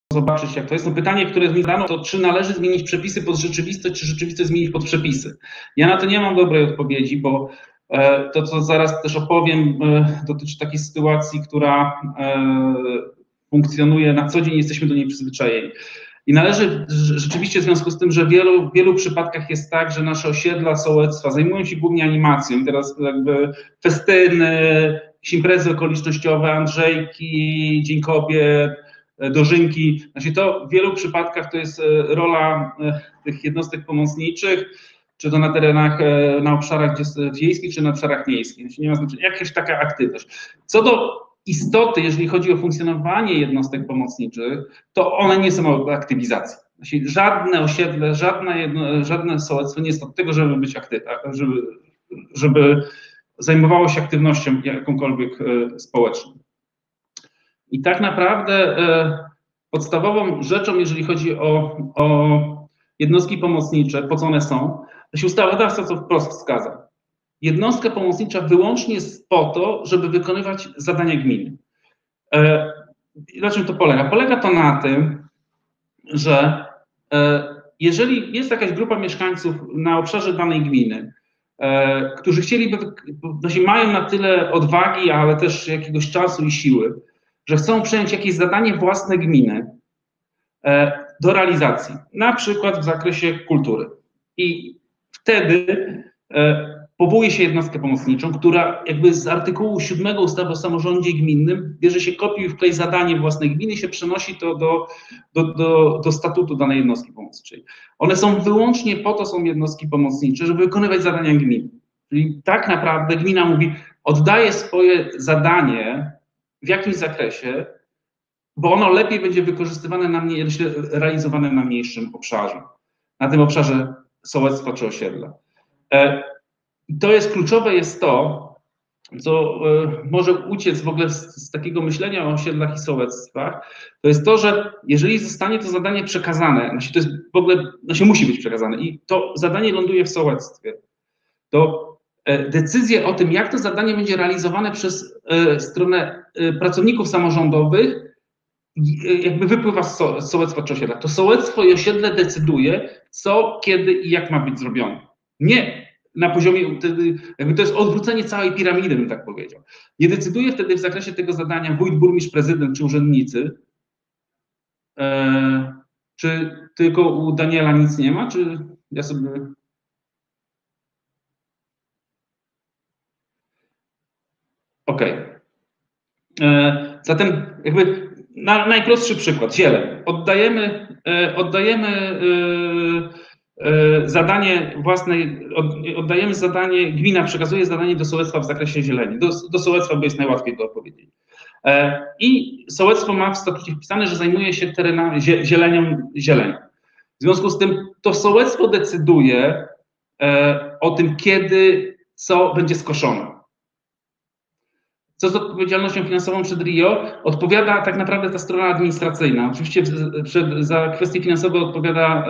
zobaczyć, jak to jest. No pytanie, które mi zadano, to czy należy zmienić przepisy pod rzeczywistość, czy rzeczywistość zmienić pod przepisy? Ja na to nie mam dobrej odpowiedzi, bo to, co zaraz też opowiem, dotyczy takiej sytuacji, która funkcjonuje na co dzień, jesteśmy do niej przyzwyczajeni. I należy rzeczywiście w związku z tym, że w wielu przypadkach jest tak, że nasze osiedla, sołectwa zajmują się głównie animacją. Teraz jakby festyny, imprezy okolicznościowe, Andrzejki, Dzień Kobiet, dożynki. Znaczy to w wielu przypadkach to jest rola tych jednostek pomocniczych, czy to na terenach, na obszarach wiejskich, czy na obszarach miejskich. Znaczy nie ma znaczenia, jakaś taka aktywność. Co do istoty, jeżeli chodzi o funkcjonowanie jednostek pomocniczych, to one nie są o aktywizacji. Znaczy, żadne osiedle, żadne sołectwo nie jest od tego, żeby być aktywne, żeby zajmowało się aktywnością jakąkolwiek społeczną. I tak naprawdę podstawową rzeczą, jeżeli chodzi o jednostki pomocnicze, po co one są, to się ustawodawca to wprost wskazał. Jednostka pomocnicza wyłącznie jest po to, żeby wykonywać zadania gminy. Na czym to polega? Polega to na tym, że jeżeli jest jakaś grupa mieszkańców na obszarze danej gminy, którzy chcieliby, mają na tyle odwagi, ale też jakiegoś czasu i siły, że chcą przejąć jakieś zadanie własne gminy do realizacji, na przykład w zakresie kultury. I wtedy powołuje się jednostkę pomocniczą, która jakby z artykułu 7 ustawy o samorządzie gminnym bierze się kopiuj i wklej zadanie własnej gminy i się przenosi to do statutu danej jednostki pomocniczej. One są wyłącznie po to, są jednostki pomocnicze, żeby wykonywać zadania gminy. Czyli tak naprawdę gmina mówi, oddaje swoje zadanie w jakimś zakresie, bo ono lepiej będzie wykorzystywane realizowane na mniejszym obszarze, na tym obszarze sołectwa czy osiedla. I to jest kluczowe, jest to, co może uciec w ogóle z takiego myślenia o osiedlach i sołectwach, to jest to, że jeżeli zostanie to zadanie przekazane, to jest w ogóle, musi być przekazane i to zadanie ląduje w sołectwie, to decyzję o tym, jak to zadanie będzie realizowane przez stronę pracowników samorządowych, jakby wypływa z sołectwa czy osiedla. To sołectwo i osiedle decyduje, co, kiedy i jak ma być zrobione. Nie na poziomie, jakby to jest odwrócenie całej piramidy, bym tak powiedział. Nie decyduje wtedy w zakresie tego zadania wójt, burmistrz, prezydent czy urzędnicy. Czy tylko u Daniela nic nie ma, czy ja sobie... Okej. Zatem jakby najprostszy przykład, zieleń. Oddajemy zadanie, gmina przekazuje zadanie do sołectwa w zakresie zieleni. Do sołectwa, bo jest najłatwiej to opowiedzieć. I sołectwo ma w statucie wpisane, że zajmuje się terenami zielenią. W związku z tym to sołectwo decyduje o tym, kiedy co będzie skoszone. Co z odpowiedzialnością finansową przed RIO? Odpowiada tak naprawdę ta strona administracyjna. Oczywiście za kwestie finansowe odpowiada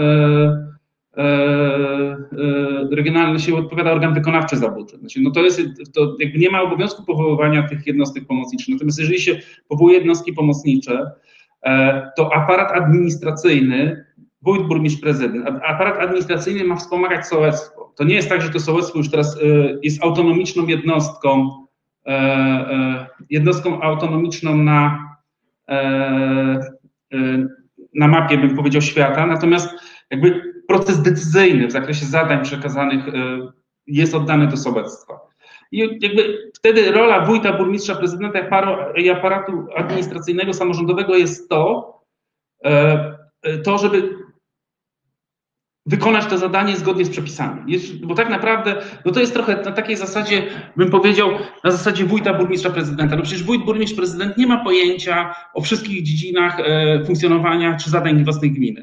odpowiada organ wykonawczy za budżet. Znaczy, to jakby nie ma obowiązku powoływania tych jednostek pomocniczych. Natomiast jeżeli się powołuje jednostki pomocnicze, to aparat administracyjny, wójt, burmistrz, prezydent, aparat administracyjny ma wspomagać sołectwo. To nie jest tak, że to sołectwo już teraz jest autonomiczną jednostką autonomiczną na mapie, bym powiedział, świata, natomiast jakby proces decyzyjny w zakresie zadań przekazanych jest oddany do sołectwa. I jakby wtedy rola wójta, burmistrza, prezydenta i aparatu administracyjnego, samorządowego jest to, żeby wykonać to zadanie zgodnie z przepisami. Bo tak naprawdę, to jest trochę na takiej zasadzie, bym powiedział, na zasadzie wójta, burmistrza, prezydenta. No przecież wójt, burmistrz, prezydent nie ma pojęcia o wszystkich dziedzinach funkcjonowania czy zadań własnej gminy.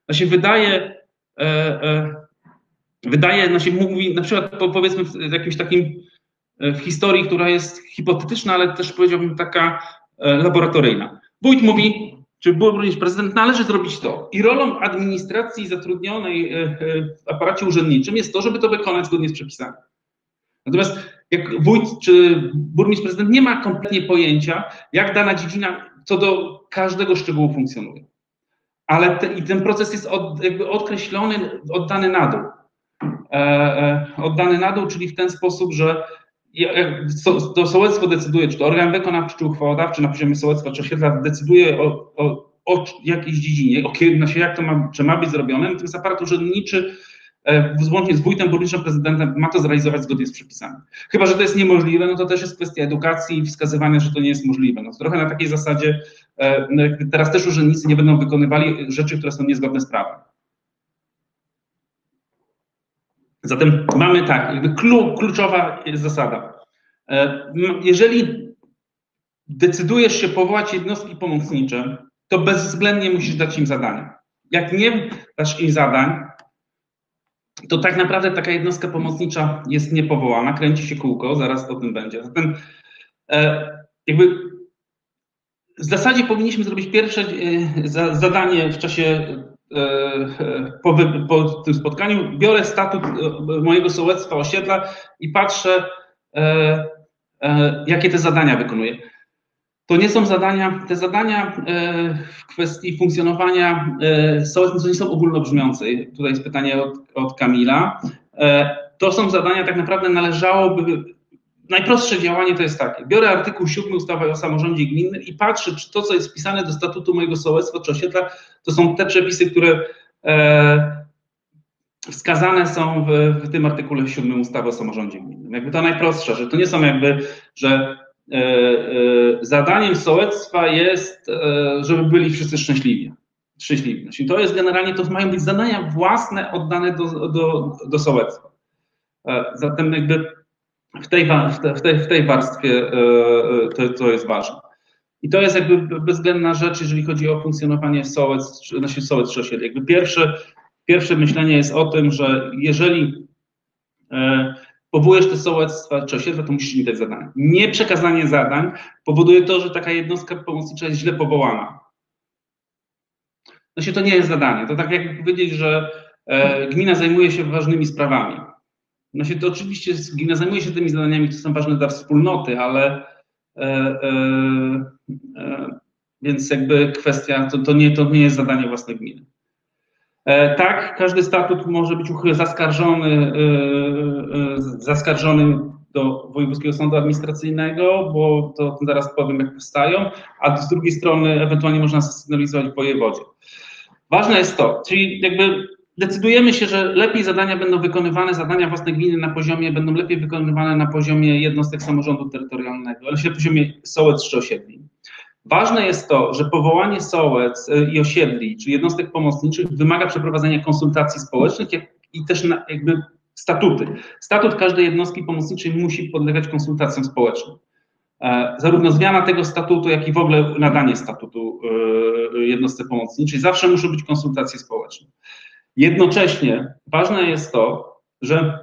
Mówi, na przykład powiedzmy w jakimś takim w historii, która jest hipotetyczna, ale też powiedziałbym taka laboratoryjna. Wójt mówi, czy burmistrz, prezydent, należy zrobić to. I rolą administracji zatrudnionej w aparacie urzędniczym jest to, żeby to wykonać zgodnie z przepisami. Natomiast jak wójt czy burmistrz, prezydent nie ma kompletnie pojęcia, jak dana dziedzina co do każdego szczegółu funkcjonuje. ale ten proces jest jakby odkreślony, oddany na dół. Oddany na dół, czyli w ten sposób, że to sołectwo decyduje, czy to organ wykonawczy, czy uchwałodawczy na poziomie sołectwa czy osiedla decyduje o jakiejś dziedzinie, czy ma być zrobione, natomiast aparat urzędniczy włącznie z wójtem, burmistrzem, prezydentem ma to zrealizować zgodnie z przepisami. Chyba że to jest niemożliwe, no to też jest kwestia edukacji i wskazywania, że to nie jest możliwe. No, trochę na takiej zasadzie teraz też urzędnicy nie będą wykonywali rzeczy, które są niezgodne z prawem. Zatem mamy tak, jakby kluczowa jest zasada. Jeżeli decydujesz się powołać jednostki pomocnicze, to bezwzględnie musisz dać im zadania. Jak nie dasz im zadań, to tak naprawdę taka jednostka pomocnicza jest niepowołana, kręci się kółko, zaraz o tym będzie. Zatem jakby w zasadzie powinniśmy zrobić pierwsze zadanie w czasie po tym spotkaniu. Biorę statut mojego sołectwa, osiedla i patrzę, jakie te zadania wykonuję. To nie są zadania, te zadania w kwestii funkcjonowania sołectw nie są ogólnobrzmiące. Tutaj jest pytanie od Kamila. To są zadania, tak naprawdę należałoby, najprostsze działanie to jest takie. Biorę artykuł 7 ustawy o samorządzie gminnym i patrzę, czy to, co jest wpisane do statutu mojego sołectwa czy osiedla, to są te przepisy, które wskazane są w tym artykule 7 ustawy o samorządzie gminnym. Jakby to najprostsze, że to nie są jakby, że zadaniem sołectwa jest, żeby byli wszyscy szczęśliwi. Czyli to jest generalnie, to mają być zadania własne oddane do sołectwa. Zatem jakby w tej warstwie to jest ważne. I to jest jakby bezwzględna rzecz, jeżeli chodzi o funkcjonowanie sołectw czy osiedli. Jakby pierwsze myślenie jest o tym, że jeżeli powołujesz te sołectwa czy osiedla, to musisz im dać zadania. Nieprzekazanie zadań powoduje to, że taka jednostka pomocnicza jest źle powołana. To nie jest zadanie. To tak jakby powiedzieć, że gmina zajmuje się ważnymi sprawami. To oczywiście gmina zajmuje się tymi zadaniami, które są ważne dla wspólnoty, ale więc jakby kwestia, to nie jest zadanie własnej gminy. Tak, każdy statut może być zaskarżony do Wojewódzkiego Sądu Administracyjnego, bo to zaraz powiem, jak powstają, a z drugiej strony ewentualnie można zasygnalizować w wojewodzie. Ważne jest to, czyli jakby decydujemy się, że lepiej zadania będą wykonywane, zadania własnej gminy będą lepiej wykonywane na poziomie jednostek samorządu terytorialnego, ale na poziomie sołectw czy osiedli. Ważne jest to, że powołanie sołectw i osiedli, czy jednostek pomocniczych wymaga przeprowadzenia konsultacji społecznych i też jakby statuty. Statut każdej jednostki pomocniczej musi podlegać konsultacjom społecznym. Zarówno zmiana tego statutu, jak i w ogóle nadanie statutu jednostce pomocniczej, zawsze muszą być konsultacje społeczne. Jednocześnie ważne jest to, że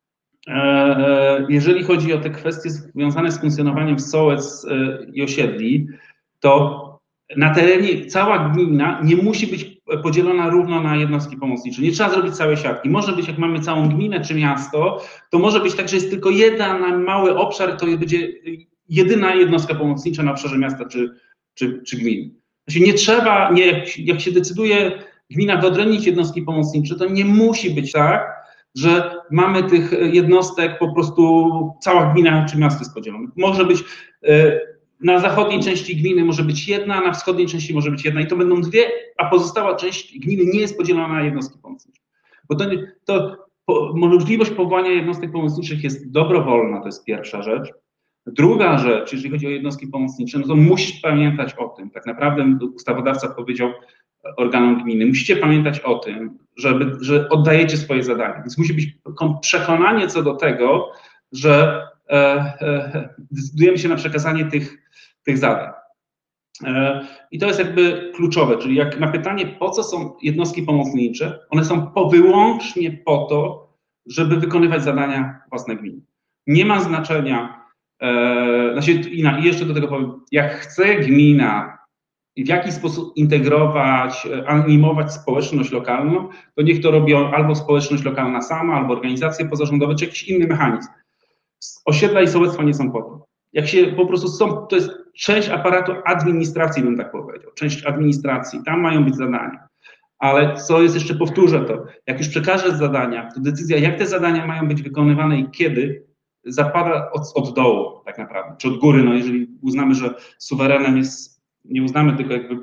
jeżeli chodzi o te kwestie związane z funkcjonowaniem sołectw i osiedli, to na terenie cała gmina nie musi być podzielona równo na jednostki pomocnicze. Nie trzeba zrobić całej siatki. Może być, jak mamy całą gminę czy miasto, to może być tak, że jest tylko jeden mały obszar, to będzie jedyna jednostka pomocnicza na obszarze miasta czy gminy. Nie trzeba, jak się decyduje gmina wyodrębnić jednostki pomocnicze, to nie musi być tak, że mamy tych jednostek po prostu cała gmina czy miasto jest podzielone. Może być na zachodniej części gminy może być jedna, a na wschodniej części może być jedna i to będą dwie, a pozostała część gminy nie jest podzielona na jednostki pomocnicze. Bo możliwość powołania jednostek pomocniczych jest dobrowolna, to jest pierwsza rzecz. Druga rzecz, jeżeli chodzi o jednostki pomocnicze, no to musisz pamiętać o tym, tak naprawdę ustawodawca powiedział organom gminy, musicie pamiętać o tym, że oddajecie swoje zadania, więc musi być przekonanie co do tego, że decydujemy się na przekazanie tych zadań. I to jest jakby kluczowe, czyli jak na pytanie, po co są jednostki pomocnicze, one są wyłącznie po to, żeby wykonywać zadania własnej gminy. Nie ma znaczenia, i jeszcze do tego powiem, jak chce gmina w jakiś sposób integrować, animować społeczność lokalną, to niech to robi albo społeczność lokalna sama, albo organizacje pozarządowe, czy jakiś inny mechanizm. Osiedla i sołectwa nie są po to. Jak się po prostu to jest część aparatu administracji, bym tak powiedział, część administracji, tam mają być zadania. Ale co jest jeszcze, powtórzę to, jak już przekażesz zadania, to decyzja, jak te zadania mają być wykonywane i kiedy, zapada od dołu tak naprawdę, czy od góry, no jeżeli uznamy, że suwerenem jest, nie uznamy, tylko jakby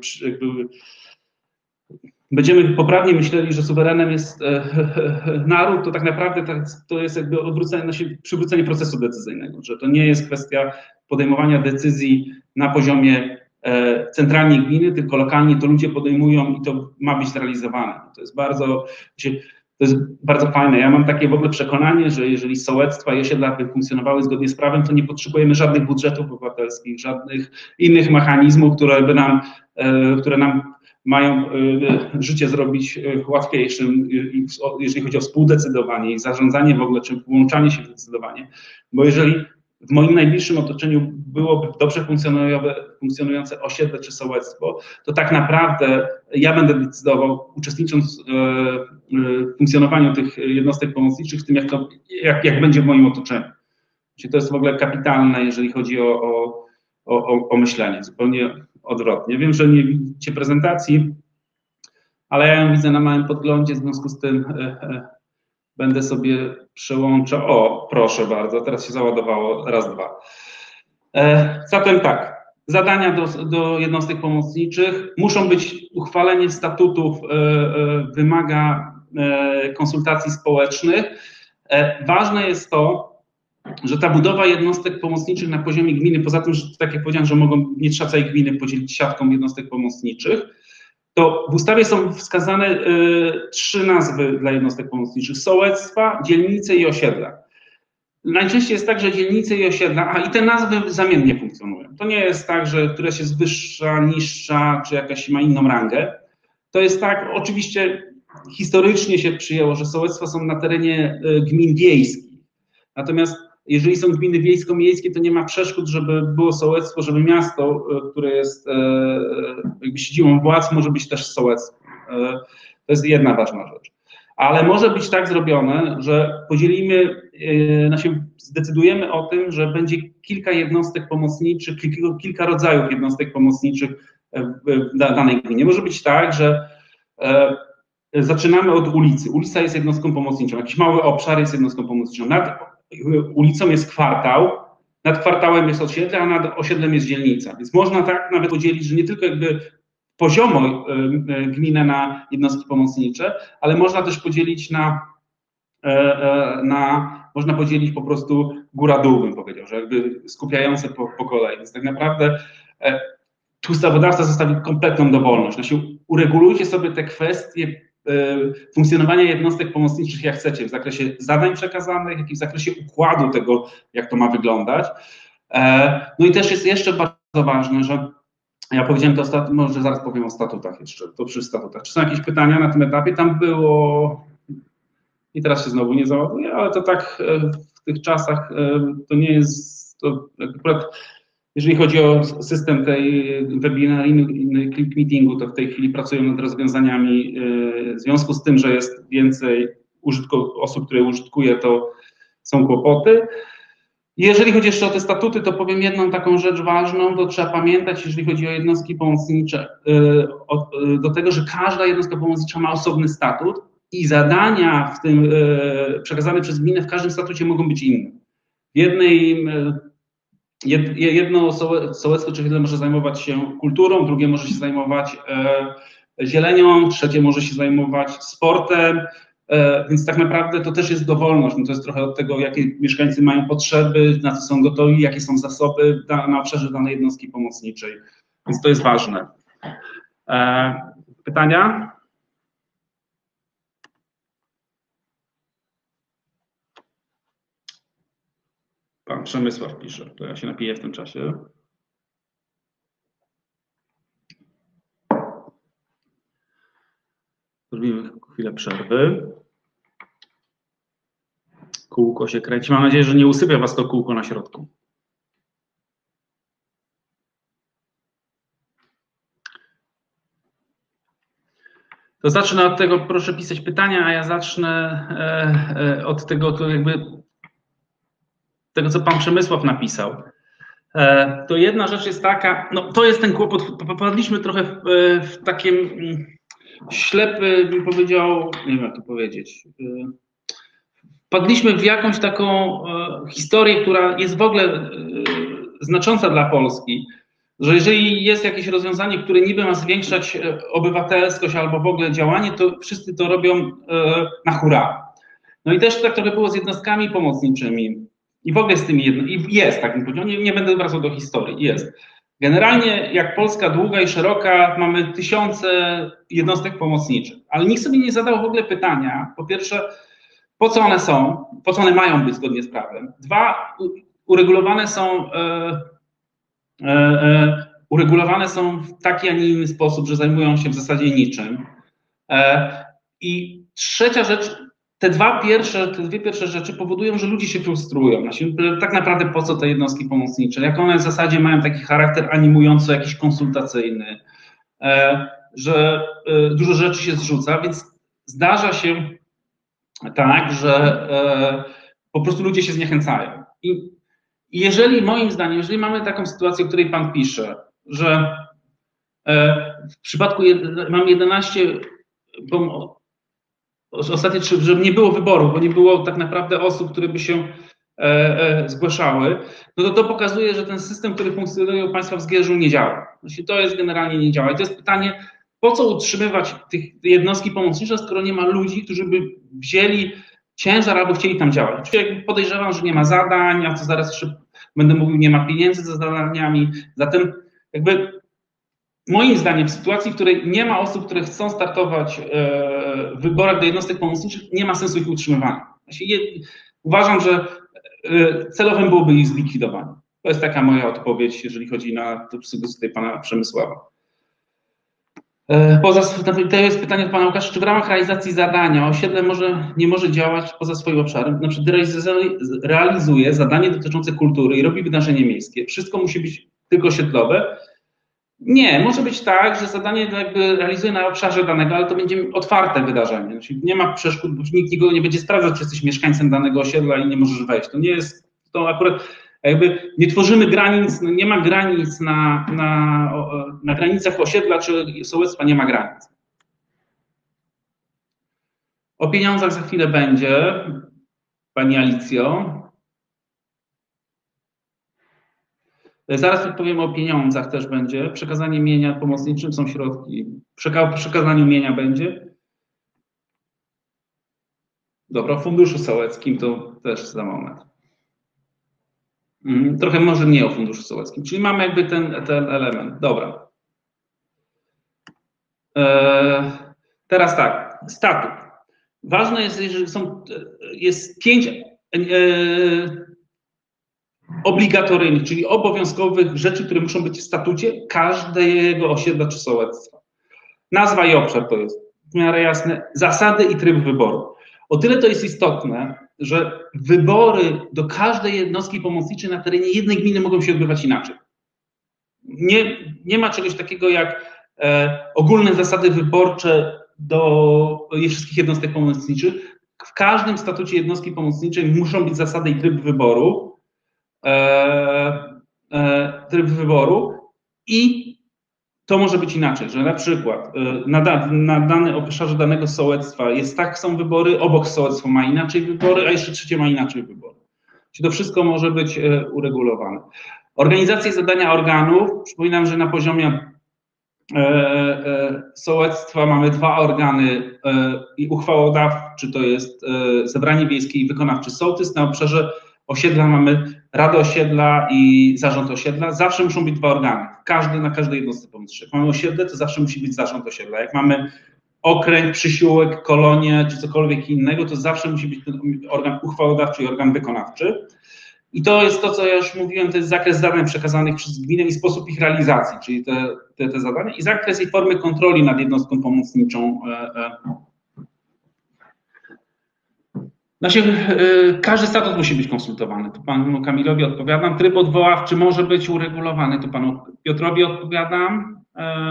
będziemy poprawnie myśleli, że suwerenem jest naród, to tak naprawdę to jest jakby przywrócenie procesu decyzyjnego, że to nie jest kwestia podejmowania decyzji na poziomie centralnie gminy, tylko lokalnie to ludzie podejmują i to ma być zrealizowane. To jest bardzo fajne. Ja mam takie w ogóle przekonanie, że jeżeli sołectwa i osiedla by funkcjonowały zgodnie z prawem, to nie potrzebujemy żadnych budżetów obywatelskich, żadnych innych mechanizmów, które nam mają życie zrobić łatwiejszym, jeżeli chodzi o współdecydowanie i zarządzanie w ogóle, czy włączanie się w decydowanie. Bo jeżeli w moim najbliższym otoczeniu byłoby dobrze funkcjonujące osiedle czy sołectwo, to tak naprawdę ja będę decydował, uczestnicząc w funkcjonowaniu tych jednostek pomocniczych, w tym jak będzie w moim otoczeniu. To jest w ogóle kapitalne, jeżeli chodzi o myślenie, zupełnie odwrotnie. Wiem, że nie widzicie prezentacji, ale ja ją widzę na małym podglądzie, w związku z tym będę sobie przełączał. O, proszę bardzo, teraz się załadowało, raz, dwa. Zatem tak, zadania do jednostek pomocniczych muszą być, uchwalenie statutów wymaga konsultacji społecznych. Ważne jest to, że ta budowa jednostek pomocniczych na poziomie gminy, poza tym, że tak jak powiedziałem, że nie trzeba całej gminy podzielić siatką jednostek pomocniczych, to w ustawie są wskazane 3 nazwy dla jednostek pomocniczych: sołectwa, dzielnice i osiedla. Najczęściej jest tak, że dzielnice i osiedla, i te nazwy zamiennie funkcjonują. To nie jest tak, że któraś jest wyższa, niższa, czy jakaś ma inną rangę. To jest tak, oczywiście historycznie się przyjęło, że sołectwa są na terenie gmin wiejskich. Natomiast jeżeli są gminy wiejsko-miejskie, to nie ma przeszkód, żeby było sołectwo, żeby miasto, które jest jakby siedzibą władz, może być też sołectwem. To jest jedna ważna rzecz. Ale może być tak zrobione, że zdecydujemy o tym, że będzie kilka jednostek pomocniczych, kilka rodzajów jednostek pomocniczych w danej gminie. Może być tak, że zaczynamy od ulicy. Ulica jest jednostką pomocniczą, jakiś mały obszar jest jednostką pomocniczą. Nad ulicą jest kwartał, nad kwartałem jest osiedle, a nad osiedlem jest dzielnica. Więc można tak nawet podzielić, że nie tylko jakby poziomo gminę na jednostki pomocnicze, ale można też podzielić można podzielić po prostu góra-dół, bym powiedział, że jakby skupiające po kolei. Więc tak naprawdę tu ustawodawca zostawi kompletną dowolność. Znaczy, uregulujcie sobie te kwestie funkcjonowania jednostek pomocniczych jak chcecie, w zakresie zadań przekazanych, jak i w zakresie układu tego, jak to ma wyglądać. No i też jest jeszcze bardzo ważne, że ja powiedziałem to może zaraz powiem o statutach jeszcze, to przy statutach. Czy są jakieś pytania na tym etapie? Tam było i teraz się znowu nie załaduje, ale to tak w tych czasach to nie jest, to akurat jeżeli chodzi o system tej webinaryjny click meetingu, to w tej chwili pracują nad rozwiązaniami. W związku z tym, że jest więcej osób, które użytkuje, to są kłopoty. Jeżeli chodzi jeszcze o te statuty, to powiem jedną taką rzecz ważną, to trzeba pamiętać, jeżeli chodzi o jednostki pomocnicze, do tego, że każda jednostka pomocnicza ma osobny statut i zadania w tym przekazane przez gminę w każdym statucie mogą być inne. Jedno sołectwo czy osiedle może zajmować się kulturą, drugie może się zajmować zielenią, trzecie może się zajmować sportem, więc tak naprawdę to też jest dowolność. To jest trochę od tego, jakie mieszkańcy mają potrzeby, na co są gotowi, jakie są zasoby na obszarze danej jednostki pomocniczej. Więc to jest ważne. Pytania? Pan Przemysław pisze, to ja się napiję w tym czasie. Zrobimy chwilę przerwy. Kółko się kręci. Mam nadzieję, że nie usypia was to kółko na środku. To zacznę od tego, proszę pisać pytania, a ja zacznę od tego, to jakby tego, co pan Przemysław napisał. To jedna rzecz jest taka, no to jest ten kłopot, popadliśmy trochę w takim, ślepy bym powiedział, nie wiem jak to powiedzieć, wpadliśmy w jakąś taką historię, która jest w ogóle znacząca dla Polski, że jeżeli jest jakieś rozwiązanie, które niby ma zwiększać obywatelskość albo w ogóle działanie, to wszyscy to robią na hura. No i też tak trochę było z jednostkami pomocniczymi i w ogóle z tymi i jest tak, nie będę wracał do historii, jest. Generalnie jak Polska długa i szeroka, mamy tysiące jednostek pomocniczych, ale nikt sobie nie zadał w ogóle pytania, po pierwsze, po co one są, po co one mają być zgodnie z prawem. Dwa, uregulowane są w taki, a nie inny sposób, że zajmują się w zasadzie niczym. I trzecia rzecz, te dwie pierwsze rzeczy powodują, że ludzie się frustrują. Tak naprawdę po co te jednostki pomocnicze? Jak one w zasadzie mają taki charakter animujący, jakiś konsultacyjny, że dużo rzeczy się zrzuca, więc zdarza się tak, że po prostu ludzie się zniechęcają. I jeżeli, moim zdaniem, jeżeli mamy taką sytuację, o której Pan pisze, że w przypadku mam 11, ostatnie 3, że nie było wyborów, bo nie było tak naprawdę osób, które by się zgłaszały, no to pokazuje, że ten system, który funkcjonuje u Państwa w Zgierzu, nie działa. Znaczy, to jest generalnie nie działa. I to jest pytanie, po co utrzymywać tych jednostki pomocnicze, skoro nie ma ludzi, którzy by wzięli ciężar albo chcieli tam działać. Czyli podejrzewam, że nie ma zadań, a co zaraz jeszcze będę mówił, nie ma pieniędzy za zadaniami. Zatem jakby moim zdaniem w sytuacji, w której nie ma osób, które chcą startować w wyborach do jednostek pomocniczych, nie ma sensu ich utrzymywania. Uważam, że celowym byłoby ich zlikwidowanie. To jest taka moja odpowiedź, jeżeli chodzi na tutaj pana Przemysława. To jest pytanie od pana Łukasza, czy w ramach realizacji zadania osiedle nie może działać poza swoim obszarem? Na przykład realizuje zadanie dotyczące kultury i robi wydarzenie miejskie. Wszystko musi być tylko osiedlowe? Nie, może być tak, że zadanie jakby realizuje na obszarze danego, ale to będzie otwarte wydarzenie. Znaczy nie ma przeszkód, bo nikt nikogo nie będzie sprawdzał, czy jesteś mieszkańcem danego osiedla i nie możesz wejść. To nie jest, to akurat jakby nie tworzymy granic, nie ma granic na granicach osiedla czy sołectwa nie ma granic. O pieniądzach za chwilę będzie, pani Alicjo. Zaraz odpowiem o pieniądzach też będzie. Przekazanie mienia pomocniczym są środki. Przekazaniu mienia będzie. Dobra, o funduszu sołeckim to też za moment. Trochę może nie o funduszu sołeckim, czyli mamy jakby ten element. Dobra. Teraz tak, statut. Ważne jest, że jest 5 obligatoryjnych, czyli obowiązkowych rzeczy, które muszą być w statucie każdego osiedla czy sołectwa. Nazwa i obszar to jest w miarę jasne. Zasady i tryb wyboru. O tyle to jest istotne, że wybory do każdej jednostki pomocniczej na terenie jednej gminy mogą się odbywać inaczej. Nie ma czegoś takiego jak ogólne zasady wyborcze do wszystkich jednostek pomocniczych. W każdym statucie jednostki pomocniczej muszą być zasady i tryb wyboru. I to może być inaczej, że na przykład na danym obszarze danego sołectwa są wybory, obok sołectwa ma inaczej wybory, a jeszcze trzecie ma inaczej wybory. Czyli to wszystko może być uregulowane. Organizacja i zadania organów. Przypominam, że na poziomie sołectwa mamy 2 organy uchwałodawczy, to jest zebranie wiejskie i wykonawczy sołtys. Na obszarze osiedla mamy Radę Osiedla i Zarząd Osiedla. Zawsze muszą być 2 organy. Na każdej jednostce pomocniczej. Jak mamy osiedle, to zawsze musi być Zarząd Osiedla. Jak mamy okręg, przysiłek, kolonię czy cokolwiek innego, to zawsze musi być ten organ uchwałodawczy i organ wykonawczy. I to jest to, co ja już mówiłem, to jest zakres zadań przekazanych przez gminę i sposób ich realizacji, czyli te zadania i zakres i formy kontroli nad jednostką pomocniczą. Każdy statut musi być konsultowany. Tu panu Kamilowi odpowiadam. Tryb odwoławczy może być uregulowany. Tu panu Piotrowi odpowiadam.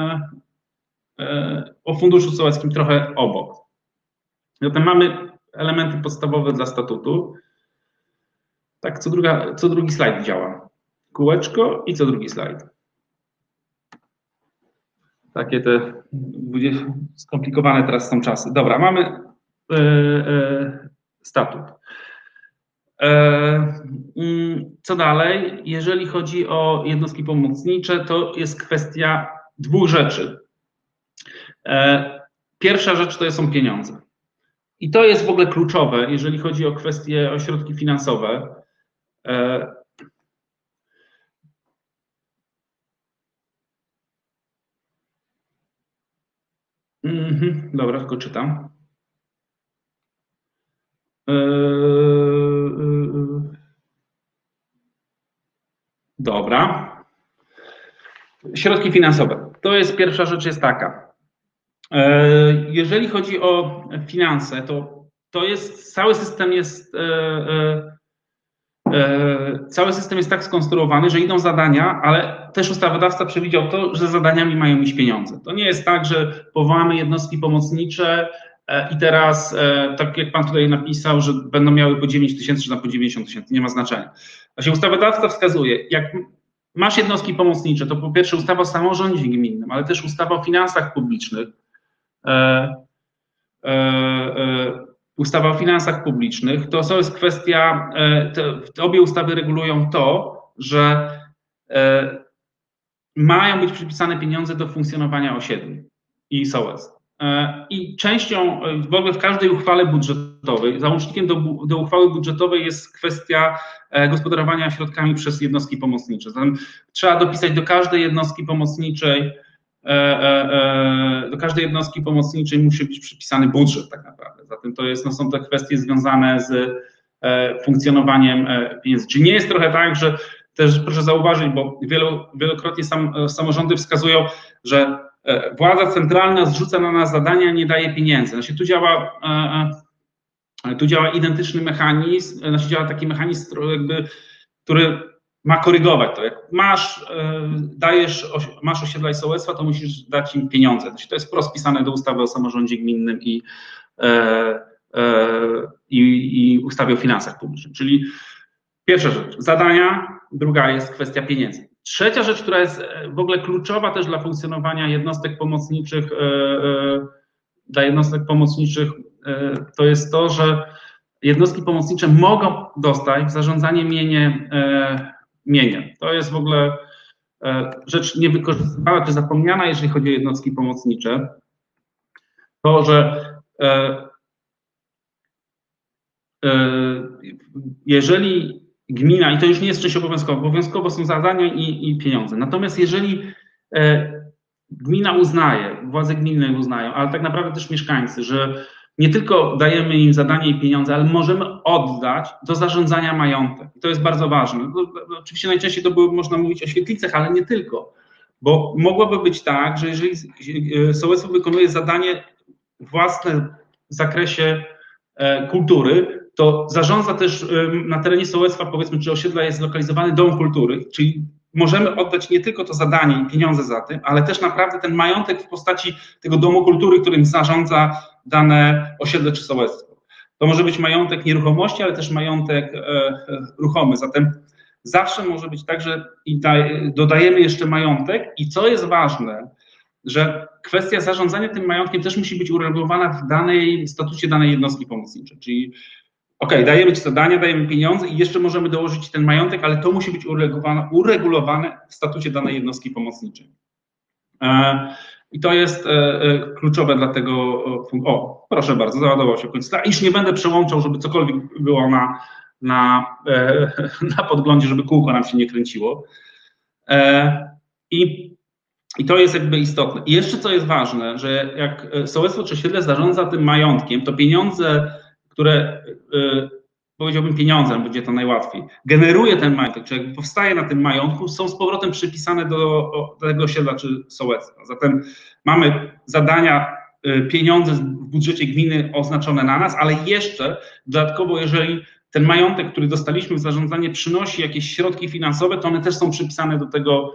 O funduszu sołeckim trochę obok. Zatem mamy elementy podstawowe dla statutu. Tak, co drugi slajd działa. Kółeczko i co drugi slajd. Takie te skomplikowane teraz są czasy. Dobra, mamy statut. Co dalej? Jeżeli chodzi o jednostki pomocnicze, to jest kwestia dwóch rzeczy. Pierwsza rzecz to są pieniądze. I to jest w ogóle kluczowe, jeżeli chodzi o kwestie, o środki finansowe. Dobra, tylko czytam. Dobra. Środki finansowe. To jest pierwsza rzecz, jest taka. Jeżeli chodzi o finanse, to jest cały system jest tak skonstruowany, że idą zadania, ale też ustawodawca przewidział to, że zadaniami mają iść pieniądze. To nie jest tak, że powołamy jednostki pomocnicze i teraz, tak jak pan tutaj napisał, że będą miały po 9 tysięcy czy po 90 tysięcy, nie ma znaczenia. Właśnie ustawodawca wskazuje, jak masz jednostki pomocnicze, to po pierwsze ustawa o samorządzie gminnym, ale też ustawa o finansach publicznych, ustawa o finansach publicznych, to jest kwestia, te obie ustawy regulują to, że mają być przypisane pieniądze do funkcjonowania osiedli i sołectw. I częścią, w ogóle w każdej uchwale budżetowej, załącznikiem do uchwały budżetowej jest kwestia gospodarowania środkami przez jednostki pomocnicze. Zatem trzeba dopisać do każdej jednostki pomocniczej musi być przypisany budżet tak naprawdę. Zatem to są te kwestie związane z funkcjonowaniem pieniędzy. Czyli nie jest trochę tak, że też proszę zauważyć, bo wielokrotnie samorządy wskazują, że władza centralna zrzuca na nas zadania, nie daje pieniędzy. Znaczy, tu działa identyczny mechanizm, działa taki mechanizm, który ma korygować to. Jak masz osiedla i sołectwa, to musisz dać im pieniądze. Znaczy, to jest wprost wpisane do ustawy o samorządzie gminnym i ustawy o finansach publicznych. Czyli pierwsza rzecz, zadania, druga jest kwestia pieniędzy. Trzecia rzecz, która jest w ogóle kluczowa też dla funkcjonowania jednostek pomocniczych, to jest to, że jednostki pomocnicze mogą dostać w zarządzanie mienia. To jest w ogóle rzecz niewykorzystywana czy zapomniana, jeżeli chodzi o jednostki pomocnicze. To, że jeżeli gmina, i to już nie jest część obowiązkowa, obowiązkowo są zadania i pieniądze. Natomiast jeżeli gmina uznaje, władze gminne uznają, ale tak naprawdę też mieszkańcy, że nie tylko dajemy im zadania i pieniądze, ale możemy oddać do zarządzania majątek. I to jest bardzo ważne. Oczywiście najczęściej można mówić o świetlicach, ale nie tylko. Bo mogłoby być tak, że jeżeli sołectwo wykonuje zadanie własne w zakresie kultury, to zarządza też na terenie sołectwa, powiedzmy, czy osiedla jest zlokalizowany dom kultury, czyli możemy oddać nie tylko to zadanie i pieniądze za tym, ale też naprawdę ten majątek w postaci tego domu kultury, którym zarządza dane osiedle czy sołectwo. To może być majątek nieruchomości, ale też majątek ruchomy. Zatem zawsze może być tak, że dodajemy jeszcze majątek i co jest ważne, że kwestia zarządzania tym majątkiem też musi być uregulowana w statucie danej jednostki pomocniczej, czyli dajemy ci zadania, dajemy pieniądze i jeszcze możemy dołożyć ten majątek, ale to musi być uregulowane w statucie danej jednostki pomocniczej. I to jest kluczowe dla tego. Proszę bardzo, załadował się końcu. Iż nie będę przełączał, żeby cokolwiek było na podglądzie, żeby kółko nam się nie kręciło. I to jest jakby istotne. I jeszcze co jest ważne, że jak sołectwo czy osiedle zarządza tym majątkiem, to pieniądze, które, powiedziałbym pieniądzem, będzie to najłatwiej, generuje ten majątek, czy jakby powstaje na tym majątku, są z powrotem przypisane do tego osiedla czy sołectwa. Zatem mamy zadania, pieniądze w budżecie gminy oznaczone na nas, ale jeszcze dodatkowo, jeżeli ten majątek, który dostaliśmy w zarządzanie, przynosi jakieś środki finansowe, to one też są przypisane do tego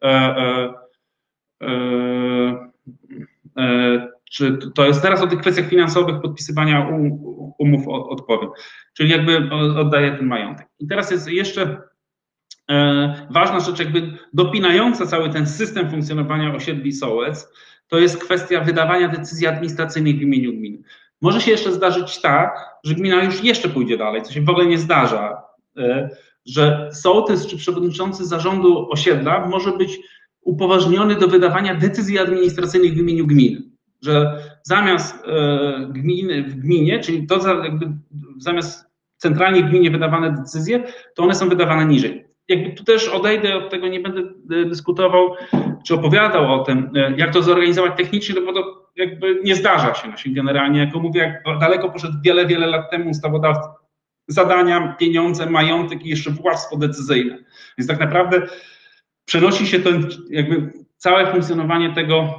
czy to jest teraz o tych kwestiach finansowych podpisywania umów odpowiem, czyli jakby oddaję ten majątek. I teraz jest jeszcze ważna rzecz, jakby dopinająca cały ten system funkcjonowania osiedli sołectw, to jest kwestia wydawania decyzji administracyjnych w imieniu gminy. Może się jeszcze zdarzyć tak, że gmina już jeszcze pójdzie dalej, co się w ogóle nie zdarza, że sołtys czy przewodniczący zarządu osiedla może być upoważniony do wydawania decyzji administracyjnych w imieniu gminy, że zamiast gminy w gminie, czyli to jakby zamiast centralnie w gminie wydawane decyzje, to one są wydawane niżej. Jakby tu też odejdę od tego, nie będę dyskutował czy opowiadał o tym, jak to zorganizować technicznie, bo to jakby nie zdarza się generalnie. Jak mówię, jak daleko poszedł wiele lat temu ustawodawca, zadania, pieniądze, majątek i jeszcze władztwo decyzyjne. Więc tak naprawdę przenosi się to jakby całe funkcjonowanie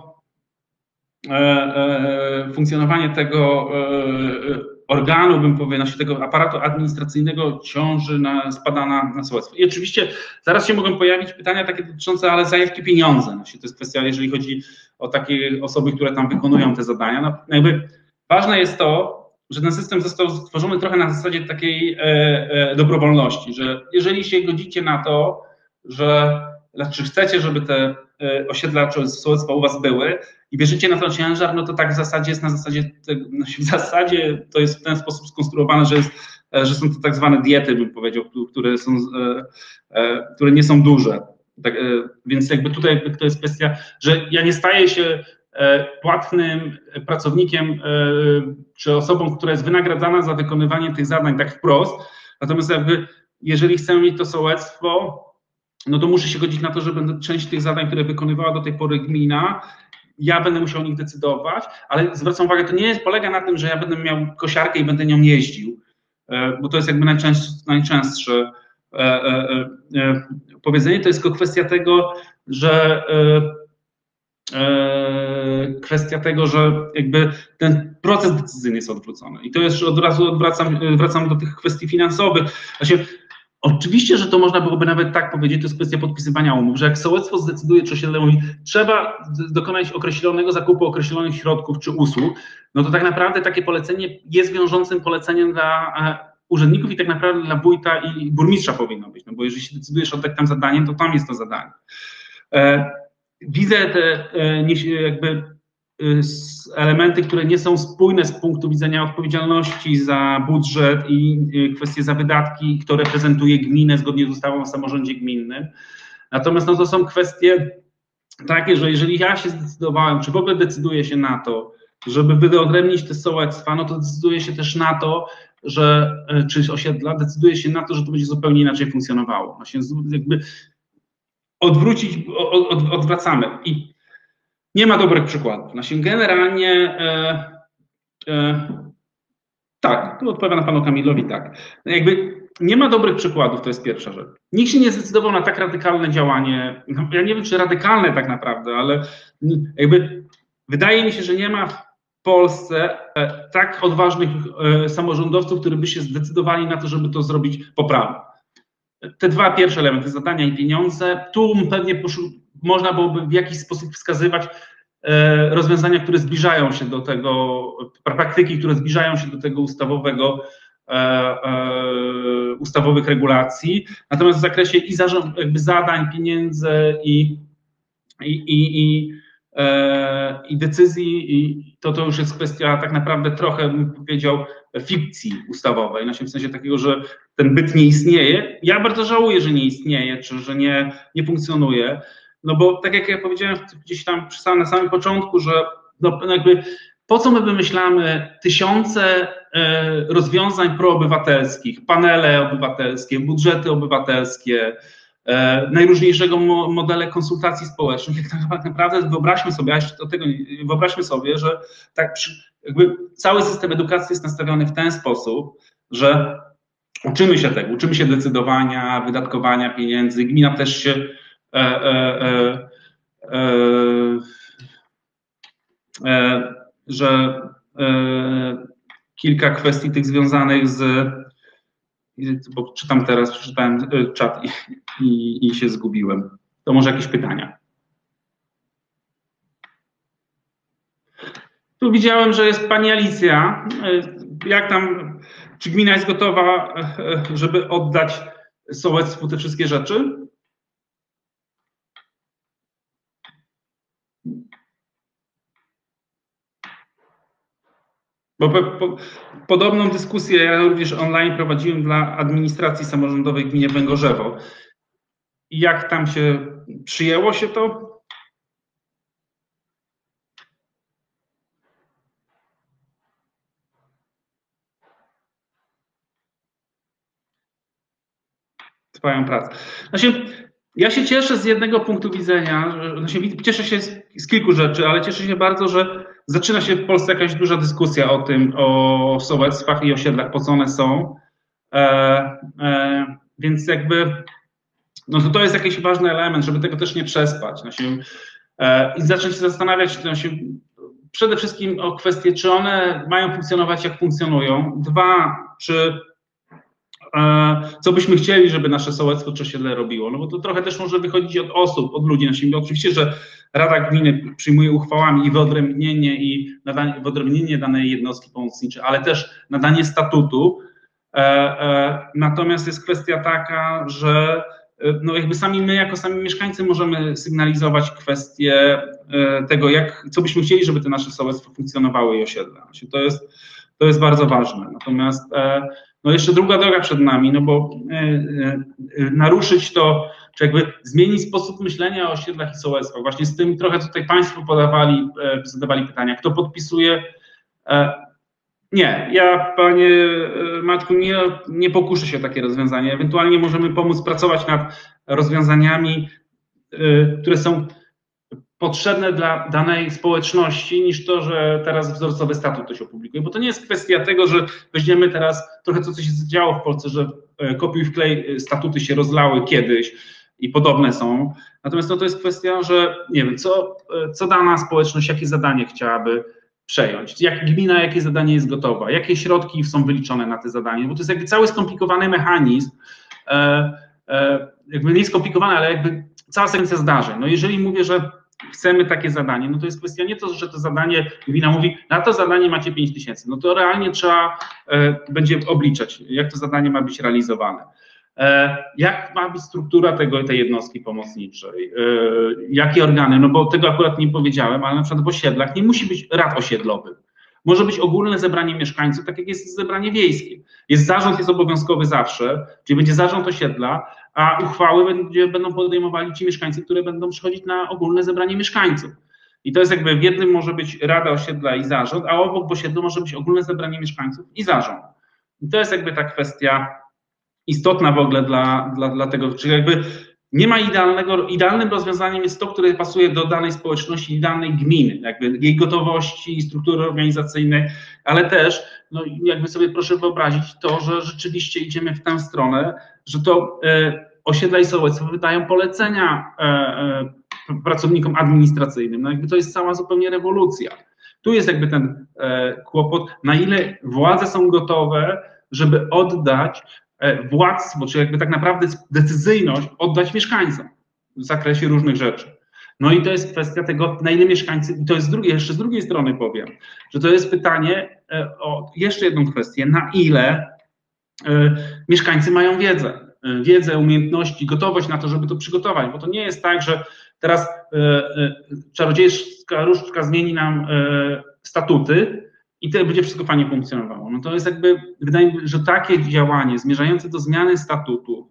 tego organu, bym powiedział, tego aparatu administracyjnego spada na sołectwo. I oczywiście zaraz się mogą pojawić pytania takie dotyczące, ale za jakie pieniądze? To jest kwestia, jeżeli chodzi o takie osoby, które tam wykonują te zadania. No, jakby ważne jest to, że ten system został stworzony trochę na zasadzie takiej dobrowolności, że jeżeli się godzicie na to, że chcecie, żeby te osiedla czy sołectwa u was były i bierzecie na to ciężar, no to tak w zasadzie jest to jest w ten sposób skonstruowane, że są to tak zwane diety, bym powiedział, które nie są duże. Tak, więc jakby tutaj to jest kwestia, że ja nie staję się płatnym pracownikiem czy osobą, która jest wynagradzana za wykonywanie tych zadań tak wprost, natomiast jakby jeżeli chcę mieć to sołectwo, no to muszę się godzić na to, że będę część tych zadań, które wykonywała do tej pory gmina, ja będę musiał o nich decydować, ale zwracam uwagę, to nie polega na tym, że ja będę miał kosiarkę i będę nią jeździł, bo to jest jakby najczęstsze powiedzenie, to jest tylko kwestia tego, że jakby ten proces decyzyjny jest odwrócony. I to jest, że od razu wracam do tych kwestii finansowych. Oczywiście, że to można byłoby nawet tak powiedzieć, to jest kwestia podpisywania umów, że jak sołectwo zdecyduje, czy osiedle mówi, trzeba dokonać określonego zakupu określonych środków czy usług, no to tak naprawdę takie polecenie jest wiążącym poleceniem dla urzędników i tak naprawdę dla wójta i burmistrza powinno być, no bo jeżeli się decydujesz o takim zadaniem, to tam jest to zadanie. Widzę te jakby elementy, które nie są spójne z punktu widzenia odpowiedzialności za budżet i kwestie za wydatki, kto reprezentuje gminę zgodnie z ustawą o samorządzie gminnym. Natomiast no to są kwestie takie, że jeżeli ja się zdecydowałem, czy w ogóle decyduję się na to, żeby wyodrębnić te sołectwa, no to decyduję się też na to, czy osiedla, decyduje się na to, że to będzie zupełnie inaczej funkcjonowało. Właśnie jakby odwracamy. I nie ma dobrych przykładów. Generalnie tak, tu odpowiadam panu Kamilowi, tak. Jakby nie ma dobrych przykładów, to jest pierwsza rzecz. Nikt się nie zdecydował na tak radykalne działanie. No, ja nie wiem, czy radykalne tak naprawdę, ale jakby wydaje mi się, że nie ma w Polsce tak odważnych samorządowców, którzy by się zdecydowali na to, żeby to zrobić poprawnie. Te dwa pierwsze elementy, zadania i pieniądze, tu pewnie można byłoby w jakiś sposób wskazywać rozwiązania, które zbliżają się do tego, praktyki, które zbliżają się do tego ustawowych regulacji, natomiast w zakresie i jakby zadań, pieniędzy i decyzji, to już jest kwestia tak naprawdę trochę, bym powiedział, fikcji ustawowej, w sensie takiego, że ten byt nie istnieje. Ja bardzo żałuję, że nie istnieje, czy że nie funkcjonuje, no bo tak jak ja powiedziałem gdzieś tam na samym początku, że no jakby po co my wymyślamy tysiące rozwiązań proobywatelskich, panele obywatelskie, budżety obywatelskie, najróżniejszego modele konsultacji społecznych, jak tak naprawdę wyobraźmy sobie, że tak jakby cały system edukacji jest nastawiony w ten sposób, że uczymy się tego, uczymy się decydowania, wydatkowania pieniędzy, gmina też się że kilka kwestii tych związanych bo przeczytałem czat i się zgubiłem. To może jakieś pytania? Tu widziałem, że jest pani Alicja. Jak tam, czy gmina jest gotowa, żeby oddać sołectwu te wszystkie rzeczy? Bo podobną dyskusję ja również online prowadziłem dla administracji samorządowej w gminie Węgorzewo. I jak tam się przyjęło się to? Trwają prace. Ja się cieszę z jednego punktu widzenia, cieszę się z kilku rzeczy, ale cieszę się bardzo, że zaczyna się w Polsce jakaś duża dyskusja o tym, o sołectwach i osiedlach, po co one są. Więc jakby no to jest jakiś ważny element, żeby tego też nie przespać. I zacząć się zastanawiać przede wszystkim o kwestię, czy one mają funkcjonować, jak funkcjonują. Dwa, co byśmy chcieli, żeby nasze sołectwo czy osiedle robiło. No bo to trochę też może wychodzić od osób, od ludzi. Oczywiście, że Rada Gminy przyjmuje uchwałami i wyodrębnienie danej jednostki pomocniczej, ale też nadanie statutu. Natomiast jest kwestia taka, że no jakby sami mieszkańcy możemy sygnalizować kwestię tego, co byśmy chcieli, żeby te nasze sołectwa funkcjonowały i osiedla. To jest bardzo ważne. Natomiast no jeszcze długa droga przed nami, no bo naruszyć to, czy jakby zmienić sposób myślenia o osiedlach i sołectwach. Właśnie z tym trochę tutaj Państwo zadawali pytania, kto podpisuje. Nie, ja, Panie Maćku, nie pokuszę się o takie rozwiązanie. Ewentualnie możemy pomóc pracować nad rozwiązaniami, które są potrzebne dla danej społeczności, niż to, że teraz wzorcowy statut to się opublikuje. Bo to nie jest kwestia tego, że weźmiemy teraz trochę co się działo w Polsce, że kopiuj wklej statuty się rozlały kiedyś i podobne są. Natomiast to jest kwestia, że nie wiem, co dana społeczność, jakie zadanie chciałaby przejąć, jak gmina, jakie zadanie jest gotowa, jakie środki są wyliczone na te zadanie, bo to jest jakby cały skomplikowany mechanizm, jakby nie skomplikowany, ale jakby cała sekwencja zdarzeń. No jeżeli mówię, że chcemy takie zadanie, no to jest kwestia nie to, że to zadanie, gmina mówi, na to zadanie macie 5 000, no to realnie trzeba będzie obliczać, jak to zadanie ma być realizowane. Jak ma być struktura tej jednostki pomocniczej, jakie organy, no bo tego akurat nie powiedziałem, ale na przykład w osiedlach nie musi być rad osiedlowych. Może być ogólne zebranie mieszkańców, tak jak jest zebranie wiejskie. Zarząd jest obowiązkowy zawsze, czyli będzie zarząd osiedla, a uchwały będą podejmowali ci mieszkańcy, które będą przychodzić na ogólne zebranie mieszkańców. I to jest jakby w jednym może być rada osiedla i zarząd, a obok w osiedlu może być ogólne zebranie mieszkańców i zarząd. I to jest jakby ta kwestia istotna w ogóle dla tego, czyli jakby nie ma idealnym rozwiązaniem jest to, które pasuje do danej społeczności i danej gminy, jakby jej gotowości i struktury organizacyjnej, ale też, no jakby sobie proszę wyobrazić to, że rzeczywiście idziemy w tę stronę, że to osiedla i sołectwa wydają polecenia pracownikom administracyjnym, no jakby to jest cała zupełnie rewolucja. Tu jest jakby ten kłopot, na ile władze są gotowe, żeby oddać władztwo, czy jakby tak naprawdę decyzyjność oddać mieszkańcom w zakresie różnych rzeczy. No i to jest kwestia tego, na ile mieszkańcy, i to jest jeszcze z drugiej strony powiem, że to jest pytanie o jeszcze jedną kwestię, na ile mieszkańcy mają wiedzę, umiejętności, gotowość na to, żeby to przygotować, bo to nie jest tak, że teraz czarodziejska różdżka zmieni nam statuty, i to będzie wszystko fajnie funkcjonowało. No to jest jakby, wydaje mi się, że takie działanie zmierzające do zmiany statutu,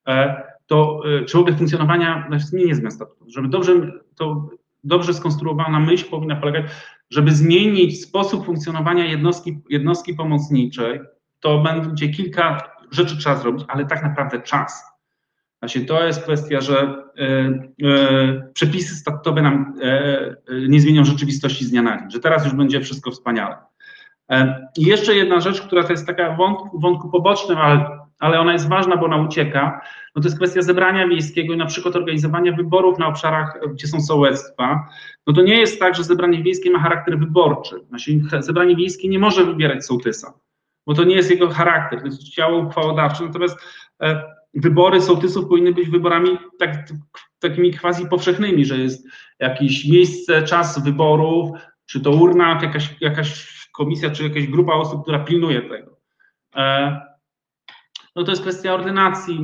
to czy funkcjonowania, nie zmian statutu, żeby dobrze skonstruowana myśl powinna polegać, żeby zmienić sposób funkcjonowania jednostki pomocniczej, to będzie kilka rzeczy trzeba zrobić, ale tak naprawdę czas. Znaczy, to jest kwestia, że przepisy statutowe nam nie zmienią rzeczywistości z dnia na dzień, że teraz już będzie wszystko wspaniale. I jeszcze jedna rzecz, która to jest taka wątku pobocznym, ale ona jest ważna, bo ona ucieka, no to jest kwestia zebrania wiejskiego i na przykład organizowania wyborów na obszarach, gdzie są sołectwa. No to nie jest tak, że zebranie wiejskie ma charakter wyborczy. Znaczy, zebranie wiejskie nie może wybierać sołtysa, bo to nie jest jego charakter, to jest ciało uchwałodawcze, natomiast wybory sołtysów powinny być wyborami takimi quasi powszechnymi, że jest jakieś miejsce, czas wyborów, czy to urna, jakaś komisja, czy jakaś grupa osób, która pilnuje tego. no to jest kwestia ordynacji,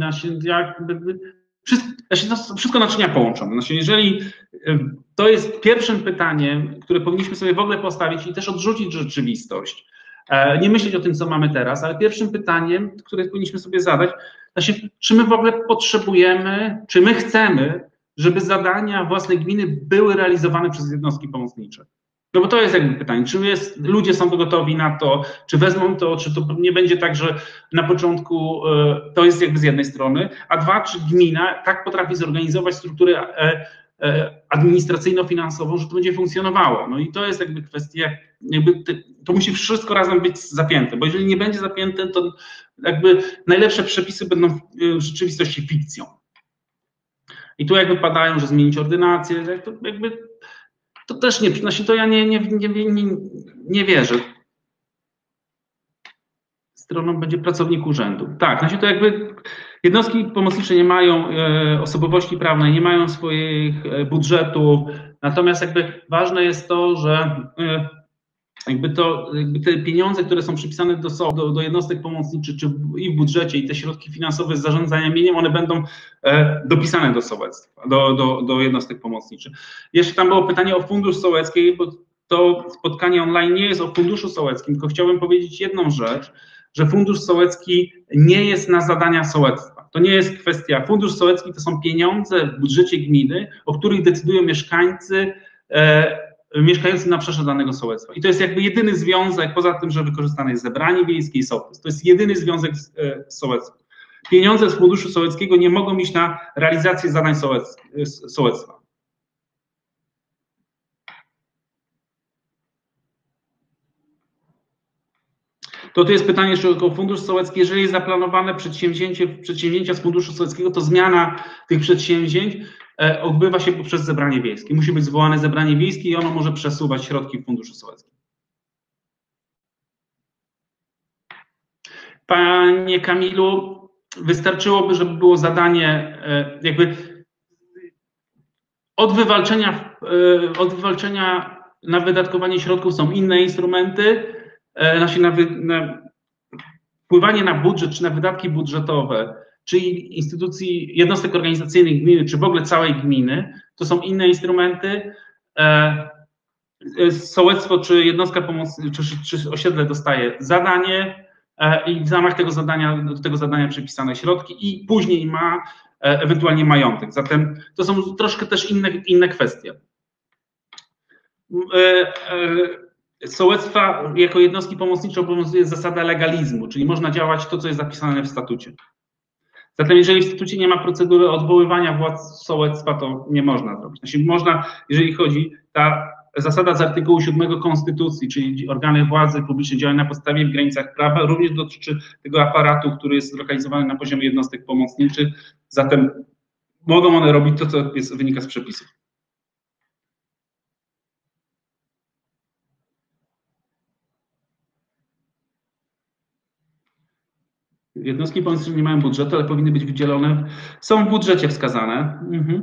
wszystko naczynia połączone. Znaczy, jeżeli to jest pierwszym pytaniem, które powinniśmy sobie w ogóle postawić i też odrzucić rzeczywistość, nie myśleć o tym, co mamy teraz, ale pierwszym pytaniem, które powinniśmy sobie zadać, znaczy, czy my w ogóle potrzebujemy, czy my chcemy, żeby zadania własnej gminy były realizowane przez jednostki pomocnicze. No bo to jest jakby pytanie, czy ludzie są gotowi na to, czy wezmą to, czy to nie będzie tak, że na początku to jest jakby z jednej strony, a dwa, czy gmina tak potrafi zorganizować strukturę administracyjno-finansową, że to będzie funkcjonowało. No i to jest jakby kwestia, to musi wszystko razem być zapięte, bo jeżeli nie będzie zapięte, to jakby najlepsze przepisy będą w rzeczywistości fikcją. I tu jakby padają, że zmienić ordynację, to jakby to też nie, znaczy to ja nie wierzę. Stroną będzie pracownik urzędu. Tak, znaczy to jakby jednostki pomocnicze nie mają osobowości prawnej, nie mają swoich budżetów, natomiast jakby ważne jest to, że jakby te pieniądze, które są przypisane do jednostek pomocniczych, czy i w budżecie, i te środki finansowe z zarządzania mieniem, one będą dopisane do sołectwa, do jednostek pomocniczych. Jeszcze tam było pytanie o fundusz sołecki, bo to spotkanie online nie jest o funduszu sołeckim, tylko chciałbym powiedzieć jedną rzecz, że fundusz sołecki nie jest na zadania sołectwa. To nie jest kwestia, fundusz sołecki to są pieniądze w budżecie gminy, o których decydują mieszkańcy mieszkający na obszarze danego sołectwa. I to jest jakby jedyny związek, poza tym, że wykorzystane jest zebranie wiejskie i sołtys. To jest jedyny związek z sołectwem. Pieniądze z funduszu sołeckiego nie mogą iść na realizację zadań sołectwa. To tu jest pytanie jeszcze o fundusz sołecki. Jeżeli jest zaplanowane przedsięwzięcia z funduszu sołeckiego, to zmiana tych przedsięwzięć odbywa się poprzez zebranie wiejskie. Musi być zwołane zebranie wiejskie i ono może przesuwać środki w funduszu sołeckim. Panie Kamilu, wystarczyłoby, żeby było zadanie jakby od wywalczenia na wydatkowanie środków są inne instrumenty, wpływanie na budżet czy na wydatki budżetowe, czy instytucji, jednostek organizacyjnych gminy, czy w ogóle całej gminy, to są inne instrumenty. Sołectwo, czy jednostka pomocnicza, czy osiedle dostaje zadanie i w ramach tego zadania, do tego zadania przypisane środki i później ma ewentualnie majątek. Zatem to są troszkę też inne kwestie. Sołectwa jako jednostki pomocnicze obowiązuje zasada legalizmu, czyli można działać to, co jest zapisane w statucie. Zatem jeżeli w statucie nie ma procedury odwoływania władz sołectwa, to nie można zrobić. Znaczy można, jeżeli chodzi, ta zasada z artykułu 7 Konstytucji, czyli organy władzy publicznej działają na podstawie w granicach prawa, również dotyczy tego aparatu, który jest zlokalizowany na poziomie jednostek pomocniczych. Zatem mogą one robić to, co wynika z przepisów. Jednostki pomocnicze nie mają budżetu, ale powinny być wydzielone. Są w budżecie wskazane.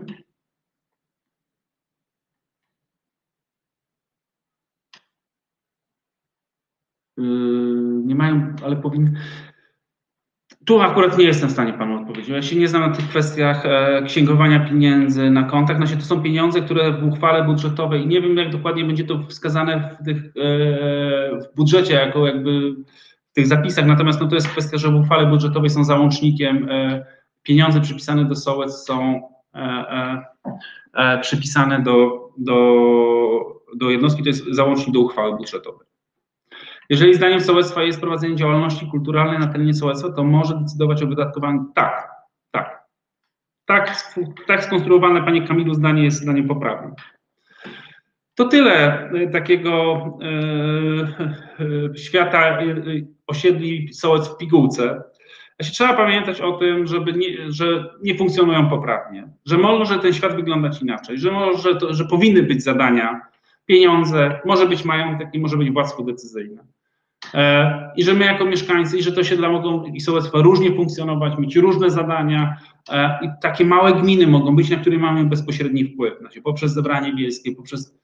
Nie mają, ale powinny. Tu akurat nie jestem w stanie panu odpowiedzieć. Ja się nie znam na tych kwestiach księgowania pieniędzy na kontach. Znaczy, to są pieniądze, które w uchwale budżetowej, nie wiem jak dokładnie będzie to wskazane w budżecie, jako jakby w tych zapisach, natomiast no to jest kwestia, że w uchwale budżetowej są załącznikiem, pieniądze przypisane do sołectw są przypisane do jednostki, to jest załącznik do uchwały budżetowej. Jeżeli zdaniem sołectwa jest prowadzenie działalności kulturalnej na terenie sołectwa, to może decydować o wydatkowaniu. Tak skonstruowane, panie Kamilu, zdanie jest zdaniem poprawnym. To tyle takiego świata osiedli sołectw w pigułce. Trzeba pamiętać o tym, że nie funkcjonują poprawnie, że może ten świat wyglądać inaczej, że powinny być zadania, pieniądze, może być majątek i może być władztwo decyzyjne. I że my jako mieszkańcy, i że to osiedla mogą i sołectwa różnie funkcjonować, mieć różne zadania i takie małe gminy mogą być, na które mamy bezpośredni wpływ, znaczy poprzez zebranie wiejskie, poprzez...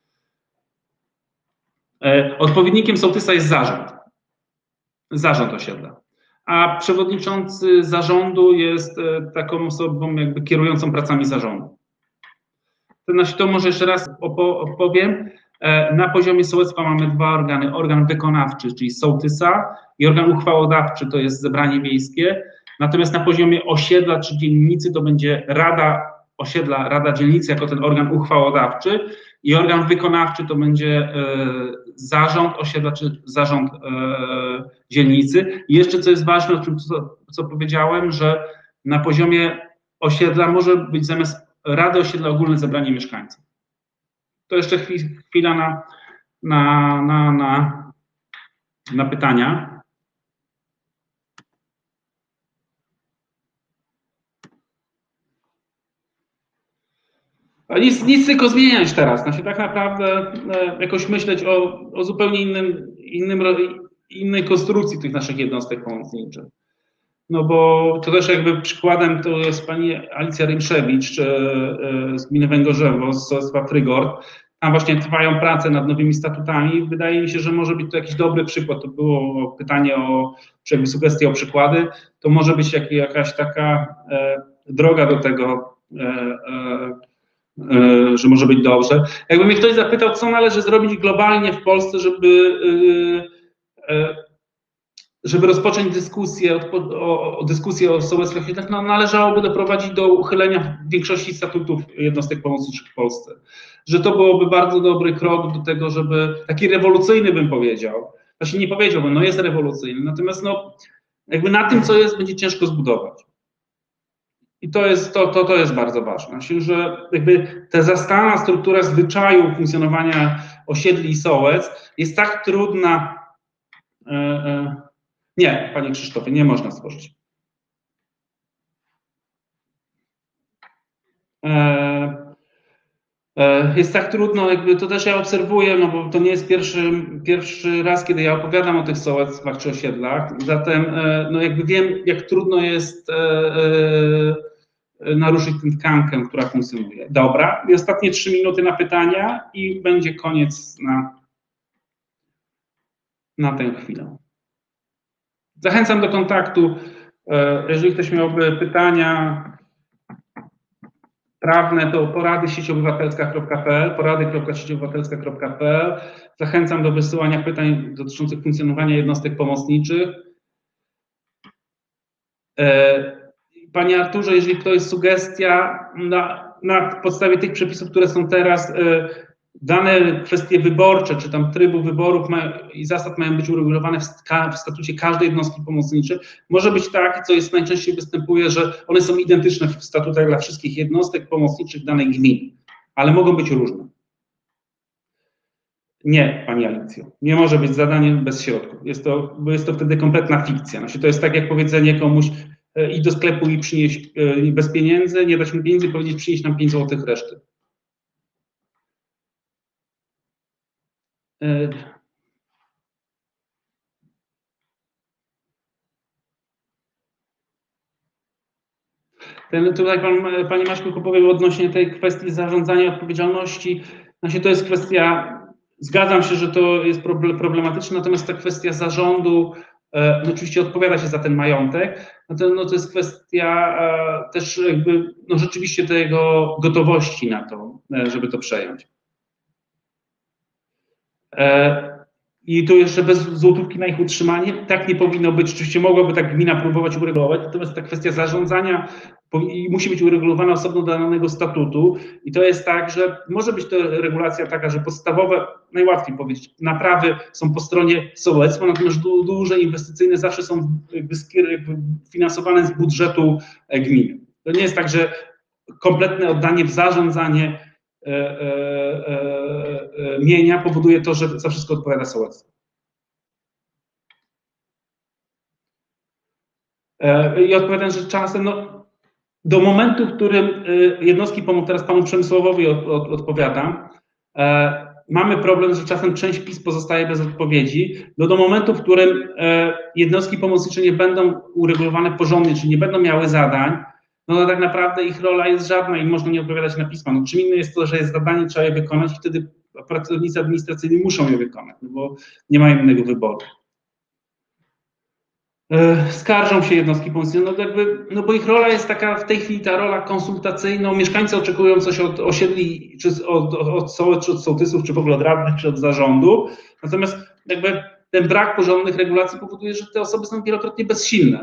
Odpowiednikiem sołtysa jest zarząd osiedla. a przewodniczący zarządu jest taką osobą jakby kierującą pracami zarządu. To może jeszcze raz opowiem. Na poziomie sołectwa mamy dwa organy. Organ wykonawczy, czyli sołtysa, i organ uchwałodawczy, to jest zebranie wiejskie. Natomiast na poziomie osiedla czy dzielnicy to będzie Rada Osiedla, Rada Dzielnicy jako ten organ uchwałodawczy, i organ wykonawczy to będzie zarząd osiedla czy zarząd dzielnicy. I jeszcze co jest ważne, o czym co powiedziałem, że na poziomie osiedla może być zamiast Rady Osiedla ogólne zebranie mieszkańców. To jeszcze chwila na pytania. Nic tylko zmieniać teraz. Znaczy, tak naprawdę jakoś myśleć o zupełnie innej konstrukcji tych naszych jednostek pomocniczych. No bo to też jakby przykładem to jest pani Alicja Rymszewicz z gminy Węgorzewo, z sołectwa Frygort. Tam właśnie trwają prace nad nowymi statutami. Wydaje mi się, że może być to jakiś dobry przykład. To było pytanie czy jakby sugestie o przykłady. To może być jakaś taka droga do tego, że może być dobrze. Jakby mnie ktoś zapytał, co należy zrobić globalnie w Polsce, żeby rozpocząć dyskusję o sołectwach, no, należałoby doprowadzić do uchylenia większości statutów jednostek pomocniczych w Polsce. Że to byłoby bardzo dobry krok do tego, żeby, taki rewolucyjny bym powiedział, właśnie nie powiedziałbym, no jest rewolucyjny, natomiast no, jakby na tym, co jest, będzie ciężko zbudować. I to jest bardzo ważne, że jakby ta zastana struktura zwyczaju funkcjonowania osiedli i sołectw jest tak trudna. Nie, panie Krzysztofie, nie można stworzyć. Jest tak trudno, jakby to też ja obserwuję, no bo to nie jest pierwszy raz, kiedy ja opowiadam o tych sołectwach czy osiedlach, zatem no jakby wiem, jak trudno jest naruszyć tę tkankę, która funkcjonuje. Dobra, i ostatnie 3 minuty na pytania i będzie koniec na tę chwilę. Zachęcam do kontaktu, jeżeli ktoś miałby pytania prawne, to porady.sieciobywatelska.pl, porady.sieciobywatelska.pl. Zachęcam do wysyłania pytań dotyczących funkcjonowania jednostek pomocniczych. Panie Arturze, jeżeli to jest sugestia, na podstawie tych przepisów, które są teraz, dane kwestie wyborcze, czy tam trybu wyborów i zasad mają być uregulowane w statucie każdej jednostki pomocniczej. Może być tak, co jest najczęściej występuje, że one są identyczne w statutach dla wszystkich jednostek pomocniczych danej gminy, ale mogą być różne. Nie, pani Alicjo, nie może być zadaniem bez środków. Bo jest to wtedy kompletna fikcja. Znaczy, to jest tak jak powiedzenie komuś, idź do sklepu i przynieś bez pieniędzy, nie dać mu pieniędzy i powiedzieć, przynieś nam 5 zł reszty. Tutaj Panie Maćku opowiedział odnośnie tej kwestii zarządzania odpowiedzialności. Znaczy, to jest kwestia, zgadzam się, że to jest problematyczne, natomiast ta kwestia zarządu, no oczywiście odpowiada się za ten majątek, no to jest kwestia też jakby, no rzeczywiście tego gotowości na to, żeby to przejąć. I tu jeszcze bez złotówki na ich utrzymanie, tak nie powinno być. Oczywiście mogłaby tak gmina próbować uregulować, natomiast ta kwestia zarządzania musi być uregulowana osobno do danego statutu. I to jest tak, że może być to regulacja taka, że podstawowe, najłatwiej powiedzieć, naprawy są po stronie sołectwa, natomiast duże inwestycyjne zawsze są jakby finansowane z budżetu gminy. To nie jest tak, że kompletne oddanie w zarządzanie mienia powoduje to, że za wszystko odpowiada sołectwo. I odpowiadam, że czasem do momentu, w którym jednostki pomogą, teraz panu Przemysławowi odpowiadam, mamy problem, że czasem część PiS pozostaje bez odpowiedzi, do momentu, w którym jednostki pomocnicze nie będą uregulowane porządnie, czyli nie będą miały zadań, no to tak naprawdę ich rola jest żadna i można nie odpowiadać na pisma. No, czym innym jest to, że jest zadanie, trzeba je wykonać i wtedy pracownicy administracyjni muszą je wykonać, no bo nie mają innego wyboru. Skarżą się jednostki pomocowe, no bo ich rola jest taka w tej chwili, ta rola konsultacyjna. Mieszkańcy oczekują coś od osiedli, czy od sołectw, czy od sołtysów, czy w ogóle od radnych, czy od zarządu. Natomiast jakby ten brak porządnych regulacji powoduje, że te osoby są wielokrotnie bezsilne.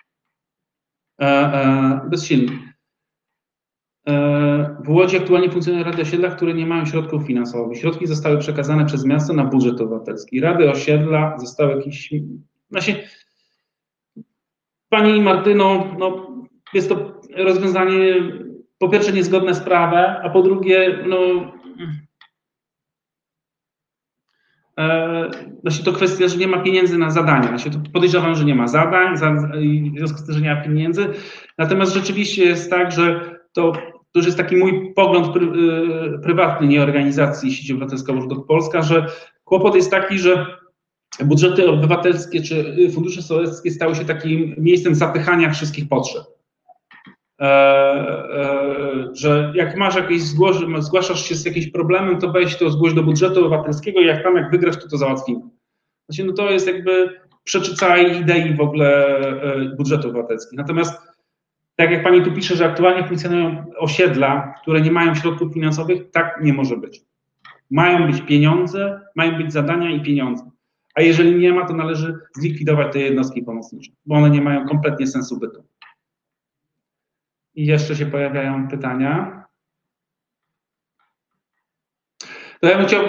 W Łodzi aktualnie funkcjonują rady osiedla, które nie mają środków finansowych. Środki zostały przekazane przez miasto na budżet obywatelski. Rady osiedla zostały jakieś... Pani Martyno, no, jest to rozwiązanie po pierwsze niezgodne z prawem, a po drugie, no, właśnie to kwestia, że nie ma pieniędzy na zadania. Właśnie to podejrzewam, że nie ma zadań, w związku z tym, że nie ma pieniędzy. Natomiast rzeczywiście jest tak, że to już jest taki mój pogląd prywatny, nie organizacji Sieci Obywatelska Łóżdok Polska, że kłopot jest taki, że budżety obywatelskie czy fundusze sołeckie stały się takim miejscem zapychania wszystkich potrzeb. Że jak masz jakieś zgłaszasz się z jakimś problemem, to weź to zgłoś do budżetu obywatelskiego i jak wygrasz, to załatwimy. Znaczy, no to jest jakby przeczy całej idei w ogóle budżetu obywatelskich. Natomiast tak jak pani tu pisze, że aktualnie funkcjonują osiedla, które nie mają środków finansowych, tak nie może być. Mają być pieniądze, mają być zadania i pieniądze. A jeżeli nie ma, to należy zlikwidować te jednostki pomocnicze, bo one nie mają kompletnie sensu bytu. I jeszcze się pojawiają pytania. To ja bym chciał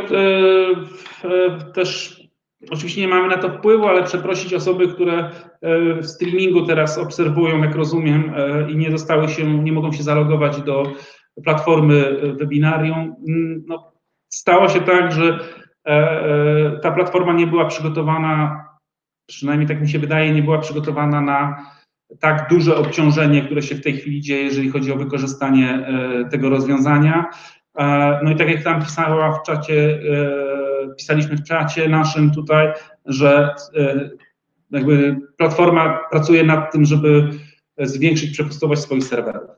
też, oczywiście nie mamy na to wpływu, ale przeprosić osoby, które w streamingu teraz obserwują, jak rozumiem, i nie mogą się zalogować do platformy webinarium. No, stało się tak, że ta platforma nie była przygotowana, przynajmniej tak mi się wydaje, nie była przygotowana na tak duże obciążenie, które się w tej chwili dzieje, jeżeli chodzi o wykorzystanie tego rozwiązania. No i tak jak tam pisaliśmy w czacie naszym tutaj, że jakby platforma pracuje nad tym, żeby zwiększyć przepustowość swoich serwerów.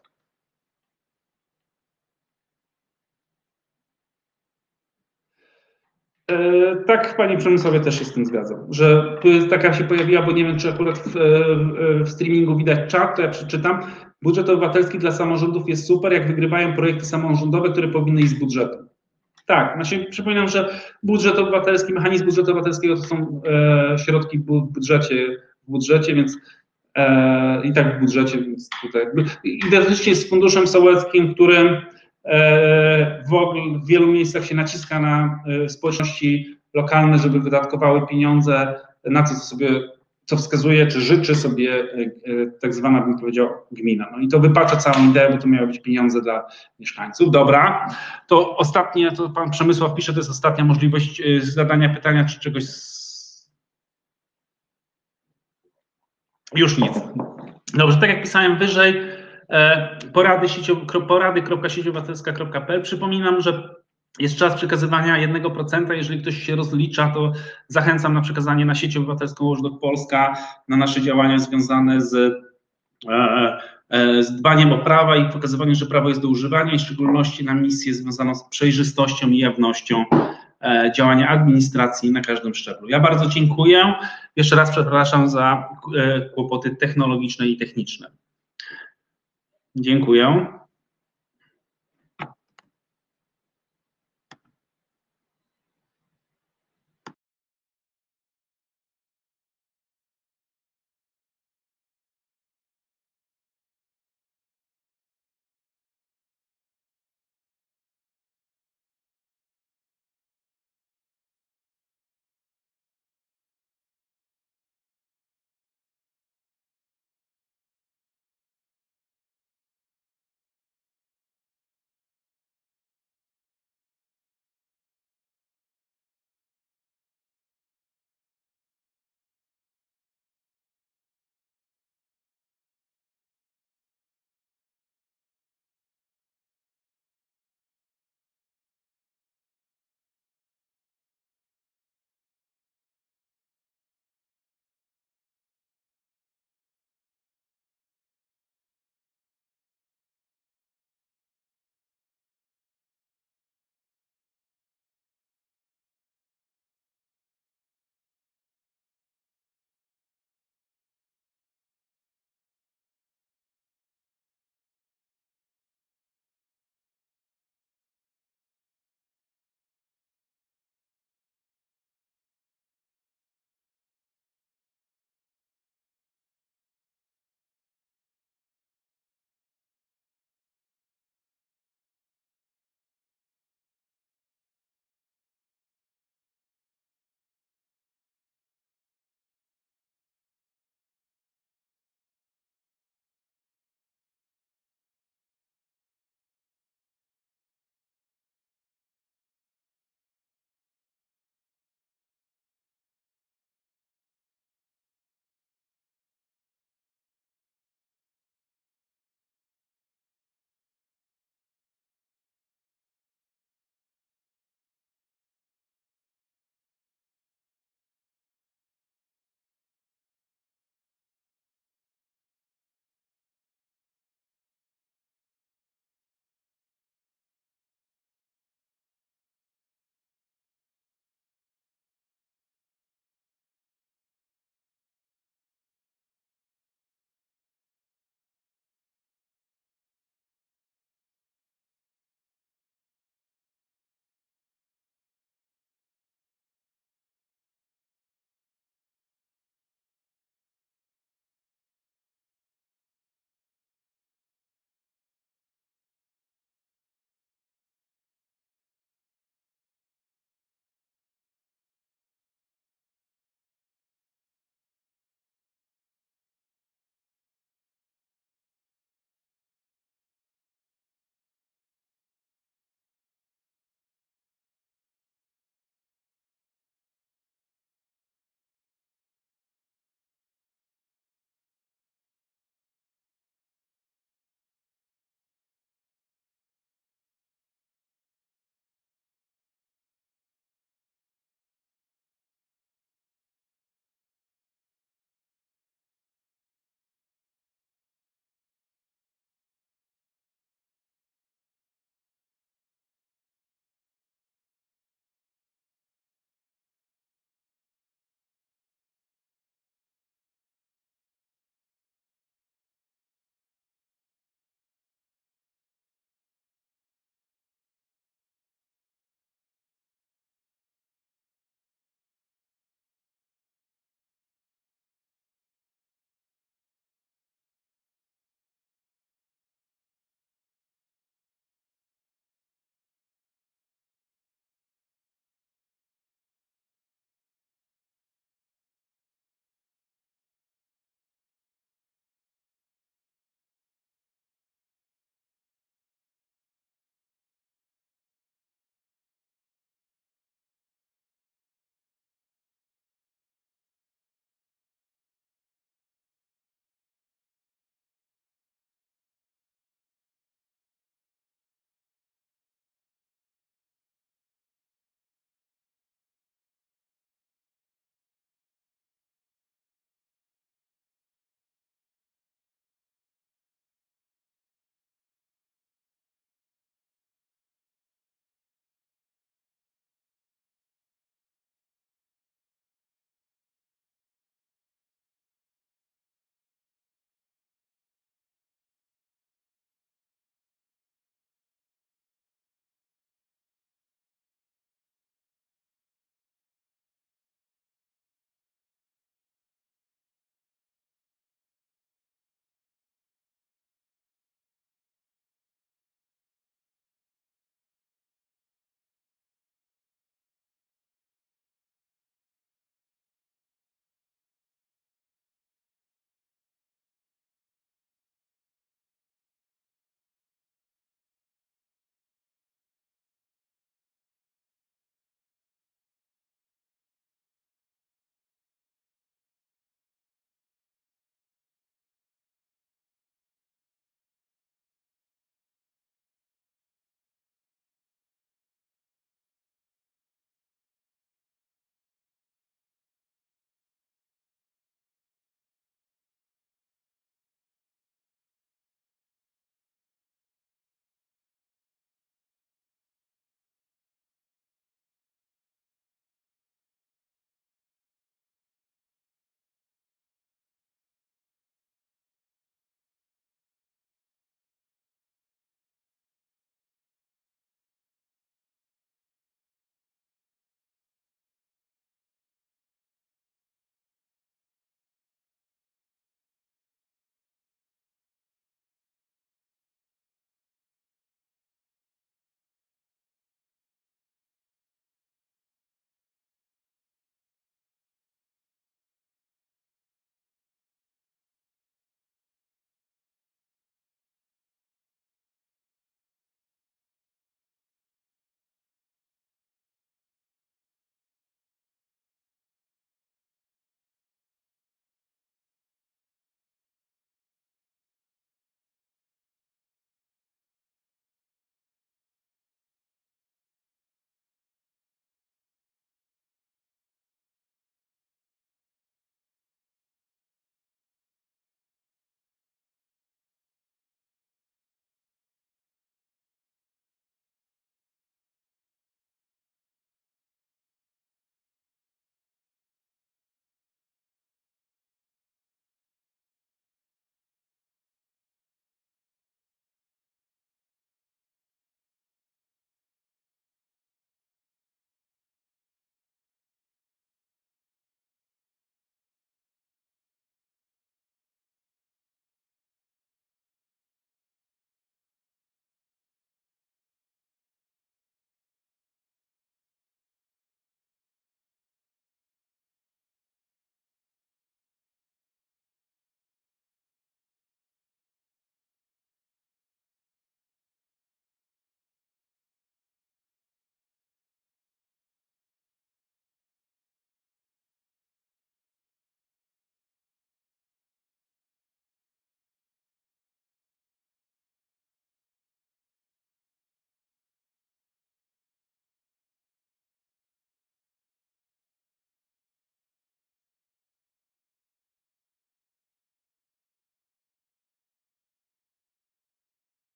Tak, Panie Przemysławie, też się z tym zgadzam, że tu jest taka się pojawiła, bo nie wiem, czy akurat w streamingu widać czat, to ja przeczytam. Budżet obywatelski dla samorządów jest super, jak wygrywają projekty samorządowe, które powinny iść z budżetu. Tak, znaczy przypominam, że budżet obywatelski, mechanizm budżetu obywatelskiego to są środki w budżecie, więc i tak w budżecie, więc tutaj identycznie z funduszem sołeckim, którym w wielu miejscach się naciska na społeczności lokalne, żeby wydatkowały pieniądze na to, co wskazuje, czy życzy sobie tak zwana, bym powiedział, gmina. No i to wypacza całą ideę, bo to miały być pieniądze dla mieszkańców. Dobra, to ostatnie, to pan Przemysław pisze, to jest ostatnia możliwość zadania pytania, czy czegoś... Już nic. Dobrze, tak jak pisałem wyżej, porady.sieciobywatelska.pl. Przypominam, że jest czas przekazywania 1%. Jeżeli ktoś się rozlicza, to zachęcam na przekazanie na Sieć Obywatelską Łóżdok Polska, na nasze działania związane z dbaniem o prawa i pokazywaniem, że prawo jest do używania i w szczególności na misję związaną z przejrzystością i jawnością działania administracji na każdym szczeblu. Ja bardzo dziękuję. Jeszcze raz przepraszam za kłopoty technologiczne i techniczne. Dziękuję.